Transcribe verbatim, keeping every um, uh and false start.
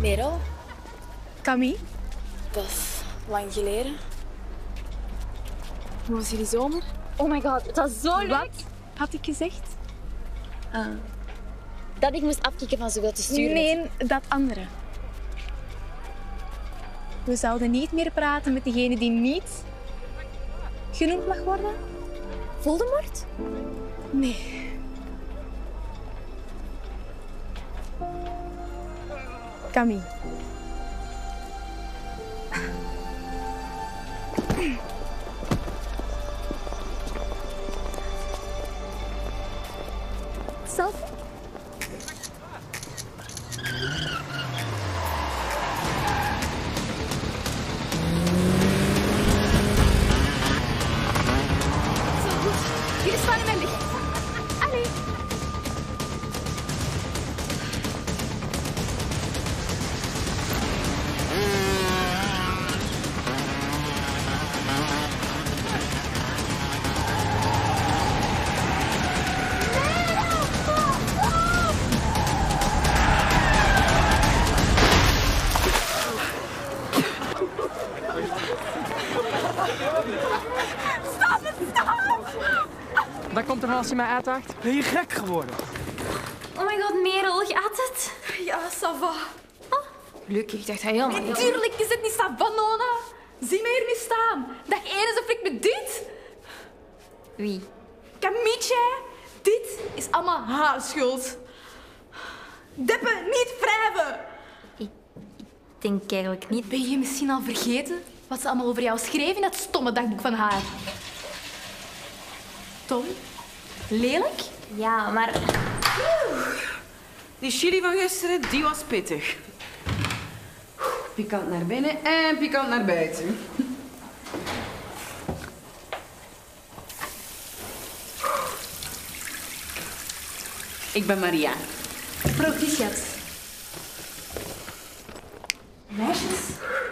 Merel, Camille, dat is lang geleden. Hoe was jullie zomer? Oh my god, het was zo leuk. wat had ik gezegd? Ah. Dat ik moest afkicken van zoveel te sturen. Nee, dat andere. We zouden niet meer praten met degene die niet genoemd mag worden? Voldemort? Nee. Camille. Selfie? Zo goed. Jullie staan in mijn licht. Allee. Dat komt er als je mij uitdaagt. Ben je gek geworden? Oh my god, Merel, gaat het? Ja, ça va. Gelukkig, ik dacht hij helemaal niet. Tuurlijk is het niet ça va, Nona. Zie me hier niet staan. Dag één is een flik met dit. Wie? Kamietje, dit is allemaal haar schuld. Deppen, niet wrijven. Ik, ik denk eigenlijk niet. Ben je misschien al vergeten wat ze allemaal over jou schreef in dat stomme dagboek van haar? Tom? Lelijk? Ja, maar... Die chili van gisteren, die was pittig. Pikant naar binnen en pikant naar buiten. Ik ben Maria. Proficiat. Meisjes,